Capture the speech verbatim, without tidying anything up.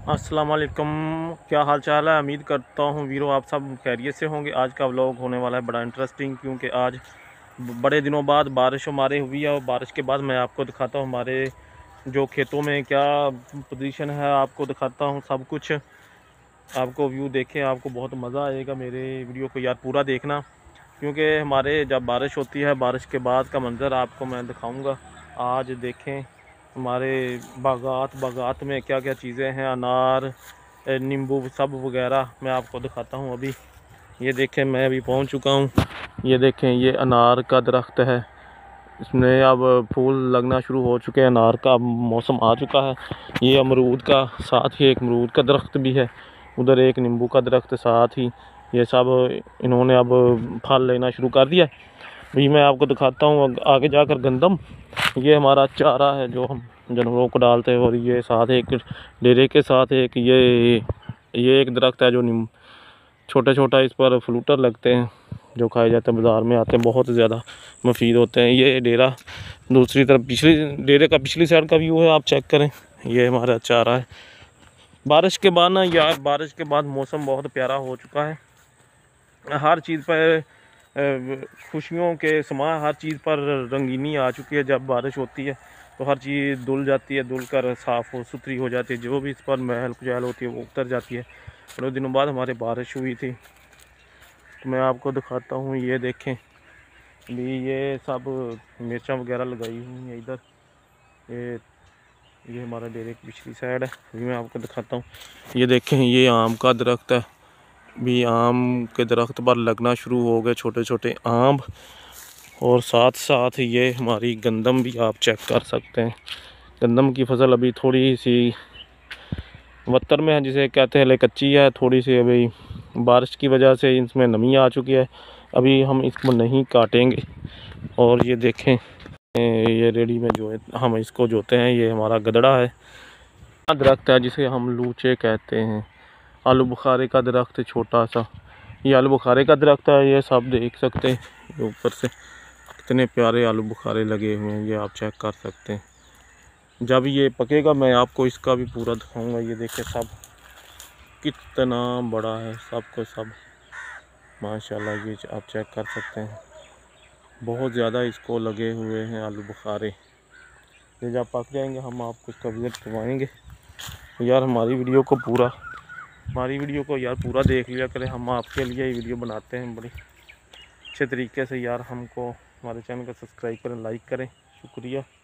अस्सलाम वालेकुम, क्या हाल चाल है। उम्मीद करता हूँ वीरो आप सब खैरियत से होंगे। आज का व्लॉग होने वाला है बड़ा इंटरेस्टिंग, क्योंकि आज बड़े दिनों बाद बारिश हमारे हुई है और बारिश के बाद मैं आपको दिखाता हूँ हमारे जो खेतों में क्या पोजीशन है। आपको दिखाता हूँ सब कुछ, आपको व्यू देखें, आपको बहुत मज़ा आएगा। मेरे वीडियो को यार पूरा देखना, क्योंकि हमारे जब बारिश होती है बारिश के बाद का मंज़र आपको मैं दिखाऊँगा। आज देखें हमारे बागात बागात में क्या क्या चीज़ें हैं, अनार, नींबू सब वगैरह मैं आपको दिखाता हूँ। अभी ये देखें मैं अभी पहुँच चुका हूँ। ये देखें ये अनार का दरख्त है, इसमें अब फूल लगना शुरू हो चुके हैं। अनार का मौसम आ चुका है। ये अमरूद का, साथ ही एक अमरूद का दरख्त भी है, उधर एक नींबू का दरख्त, साथ ही ये सब इन्होंने अब फल लेना शुरू कर दिया। अभी मैं आपको दिखाता हूँ आगे जाकर गंदम। ये हमारा चारा है जो हम जानवरों को डालते हैं, और ये साथ एक डेरे के साथ एक ये ये एक दरख्त है जो नीम छोटा छोटा, इस पर फ्लूटर लगते हैं जो खाए जाते हैं, बाज़ार में आते हैं, बहुत ज़्यादा मुफीद होते हैं। ये डेरा दूसरी तरफ पिछली डेरे का पिछली साइड का व्यू है, आप चेक करें। ये हमारा चारा है। बारिश के बाद ना यार, बारिश के बाद मौसम बहुत प्यारा हो चुका है। हर चीज़ पर खुशियों के समा, हर चीज़ पर रंगीनी आ चुकी है। जब बारिश होती है तो हर चीज़ धुल जाती है, धुल कर साफ़ हो सुथरी हो जाती है। जो भी इस पर महल कुचैल होती है वो उतर जाती है। थोड़े दिनों बाद हमारे बारिश हुई थी, तो मैं आपको दिखाता हूँ। ये देखें भी ये सब मिर्चा वगैरह लगाई हुई हैं इधर। ये ये हमारा डेरे की पिछली साइड है। अभी मैं आपको दिखाता हूँ। ये देखें ये आम का दरख्त है, भी आम के दरख्त पर लगना शुरू हो गए छोटे छोटे आम, और साथ साथ ये हमारी गंदम भी आप चेक कर सकते हैं। गंदम की फसल अभी थोड़ी सी वत्तर में है, जिसे कहते हैं, ले कच्ची है थोड़ी सी। अभी बारिश की वजह से इसमें नमी आ चुकी है, अभी हम इसको नहीं काटेंगे। और ये देखें ये रेडी में जो हम इसको जोते हैं, ये हमारा गदड़ा है। दरख्त है जिसे हम लूचे कहते हैं। आलू बुखारे का दरख्त छोटा सा, ये आलू बुखारे का दरख्त है। ये सब देख सकते हैं ऊपर से कितने प्यारे आलू बुखारे लगे हुए हैं, ये आप चेक कर सकते हैं। जब ये पकेगा मैं आपको इसका भी पूरा दिखाऊंगा। ये देखें सब कितना बड़ा है, सब को सब माशाल्लाह, ये आप चेक कर सकते हैं। बहुत ज़्यादा इसको लगे हुए हैं आलू बुखारे। ये जब पक जाएंगे हम आपको इसका विज़िट करवाएंगे। यार हमारी वीडियो को पूरा हमारी वीडियो को यार पूरा देख लिया करें, हम आपके लिए ये वीडियो बनाते हैं बड़ी अच्छे तरीके से। यार हमको हमारे चैनल को सब्सक्राइब करें, लाइक करें, शुक्रिया।